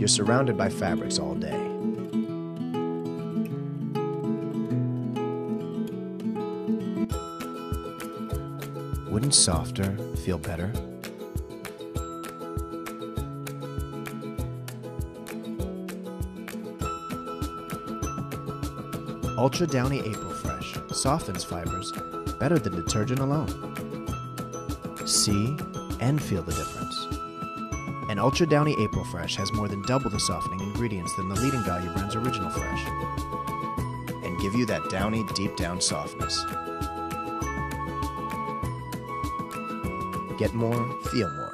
you're surrounded by fabrics all day. Wouldn't softer feel better? Ultra Downy April Fresh softens fibers better than detergent alone. See and feel the difference. And Ultra Downy April Fresh has more than double the softening ingredients than the leading value brand's Original Fresh, and give you that downy, deep down softness. Get more, feel more.